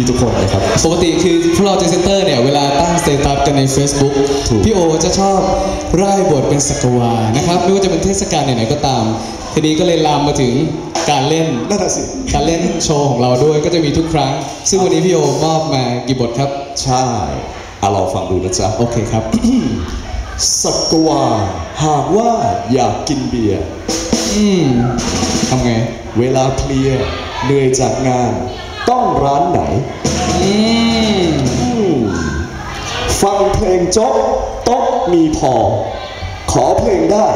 ทุกคนนะครับปกติคือพวกเราเจเซนเตอร์เนี่ยเวลาตั้งสเตตัสกันใน Facebook พี่โอจะชอบร่ายบทเป็นสักวานะครับไม่ว่าจะเป็นเทศกาลไหนๆก็ตามทีนี้ก็เลยลามมาถึงการเล่นนั่นแหละสิการเล่นโชว์ของเราด้วยก็จะมีทุกครั้งซึ่งวันนี้พี่โอมอบมากี่บทครับใช่ลองฟังดูนะจ๊ะโอเคครับสักวาหากว่าอยากกินเบียร์ทำไงเวลาเพลียเหนื่อยจากงานต้องร้านไหนฟังเพลงโจ๊กโต๊ะมีพอขอเพลงได้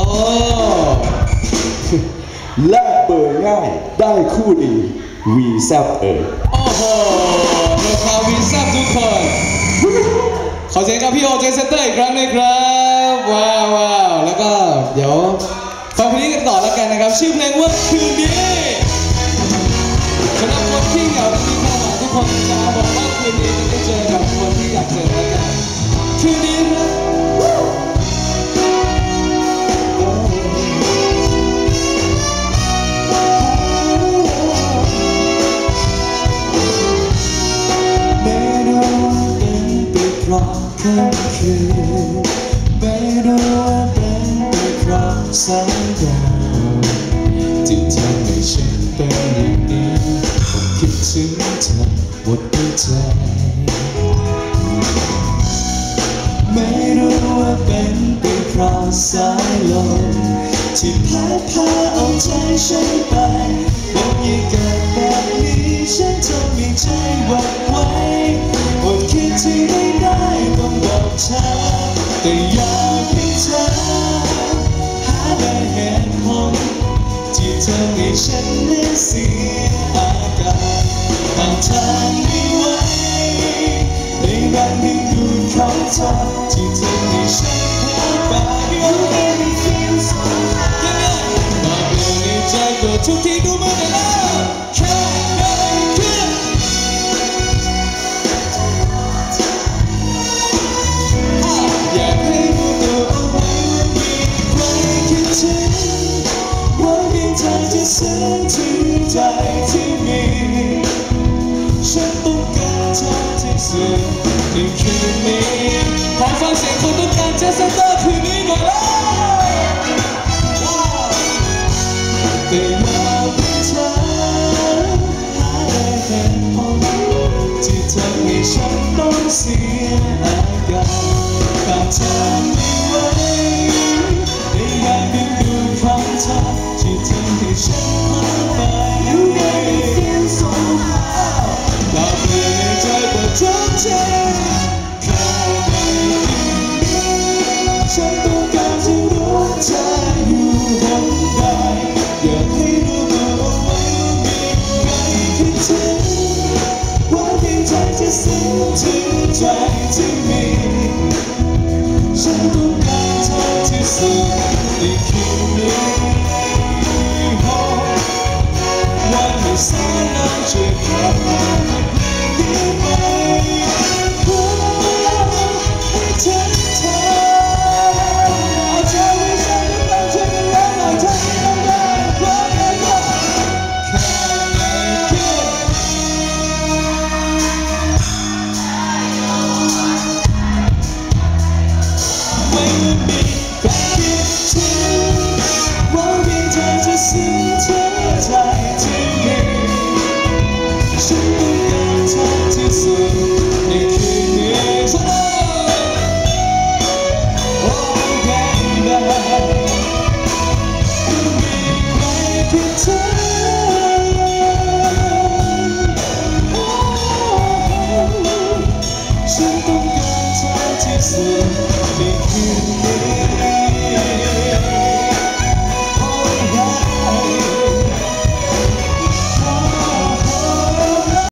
แลกเบอร์ง่ายได้คู่ดีวีแซบโอ้โหเราพาวีแซบทุกคนขอเสียงกับพี่โอเจเซนเตอร์อีกครั้งนึงครับว้าวแล้วก็เดี๋ยวฟังเพลงกันต่อแล้วกันนะครับชื่อเพลงว่าคืนนี้สำหรับคนที่เหงาและมีความหวังทุกคนจะบอกว่าคืนนี้จะได้เจอกับคนที่อยากเจอแล้วกันคืนนี้ครับค่ำคืนไม่รู้ว่าเป็นไปเพราะสายดาวที่ทำให้ฉันเป็นอย่างนี้ผมคิดถึงเธอหมดหัวใจไม่รู้ว่าเป็นไปเพราะสายลมที่พัดพาเอาใจฉันไปบอกอย่าเกิดแบบนี้ฉันจะมีใจหวั่นไหวอดคิดที่ไม่ได้ต้องบอกเธอแต่อยากให้เธอหาได้เหตุผลที่เธอให้ฉันได้เสียอาการบางทางไม่ไหวในแรงดึงดูดของเธอที่เธอให้ฉันพาไปบอกเลยในใจก็ทุกที่ดูเหมือนแล้วแค่ได้คิดอยากให้รู้ตัวเอาไว้ว่ามีใครคิดถึงว่าเพียงเธอจะซึ้งถึงใจที่มีฉันต้องการเธอที่สุดในคืนนี้ขอฟังเสียงคนต้องการเจสเตอร์คืนนี้หน่อยแล้วแต่อยากให้เธอหาได้เหตุผลที่ทำให้ฉันต้องเสียอาการบางทางไม่ไหวในแรงดึงดูดของเธอที่ทำให้ฉันพาไป You make me feel so high หลับเลื่อนในใจปวดท้องใจแค่ในคืนนี้ฉันต้องการจะรู้เธออยู่หนใดอยากให้รู้ตัวเอาไว้ว่ามีใครคิดถึงว่าเพียงใจจะซึ้งถึงใจที่มีฉันต้องการเธอที่สุดในคืนนี้วันที่สายน้ำจะกลับมา